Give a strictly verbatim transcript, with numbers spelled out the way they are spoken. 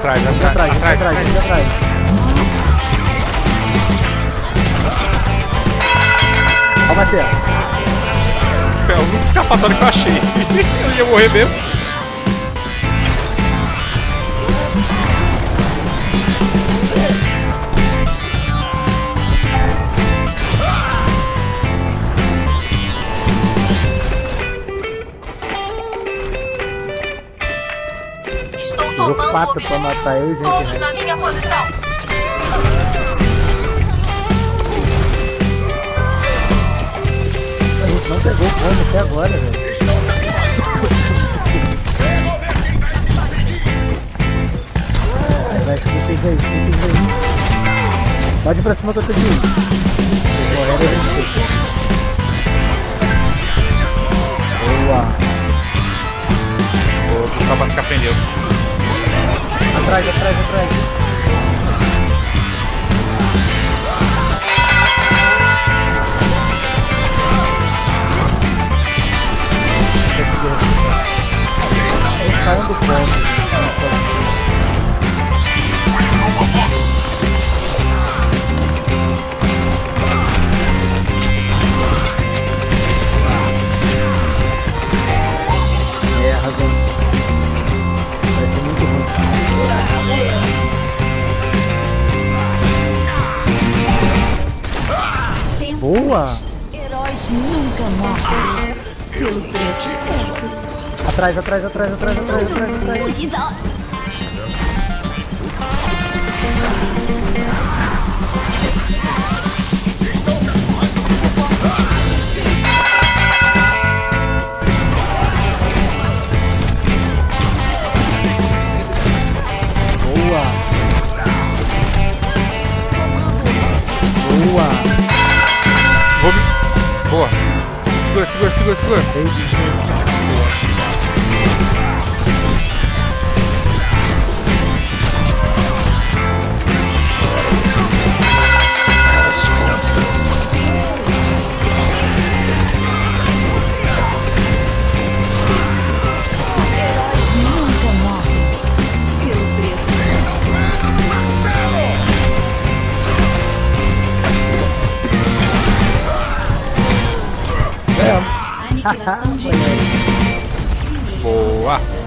atrás, Vem atrás, atrás, vem atrás, vem atrás. Ó, bater. É o único escapatório que eu achei. Eu ia morrer mesmo. Usou quatro pra matar eu e gente Todos resto. na minha posição. A gente não pegou o combo até agora, velho. Vai, vai, vocês aí, vocês aí. Pode ir pra cima que eu tô de um. Vocês morreram, a gente fica. Boa. Vou buscar pra ficar pneu. Atrás, atrás, atrás. Consegui receber. Eles saem do ponto. Guerra, velho. Vai ser muito ruim. Boa! Heróis nunca morrem. Pelo preço certo. Atrás, atrás, atrás, atrás, atrás, atrás, atrás. 不洗澡。 Boa! Boa! Vou me... Boa. Segura, segura, segura, segura. Heróis nunca morrem. Pelo preço certo. É. Aniquilação de Boa.